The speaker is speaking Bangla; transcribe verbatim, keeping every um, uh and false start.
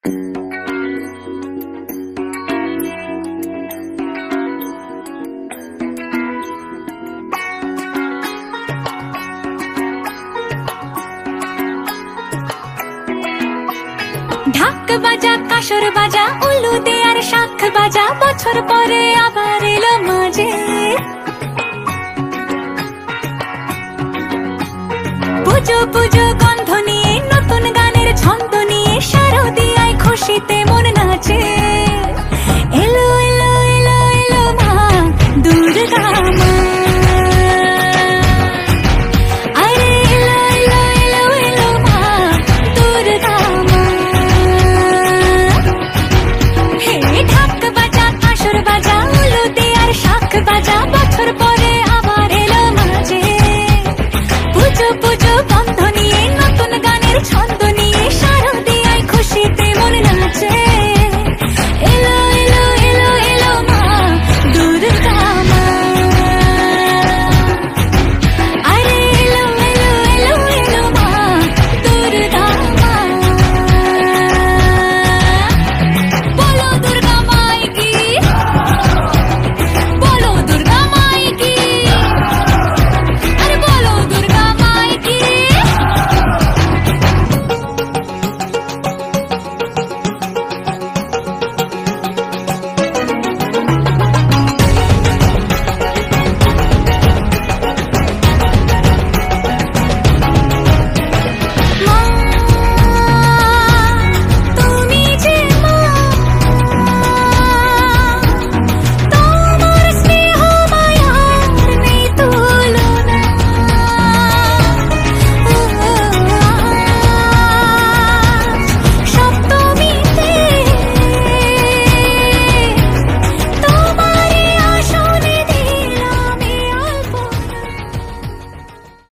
ঢাক বাজা কাসর বাজা উলু দে আর শাখ বাজা বছর পরে আবার এলো মাঝে পুজো পুজো গন্ধ নিয়ে নতুন গানের ছন্দ নিয়ে শারদিয়ায় খুশিতে মন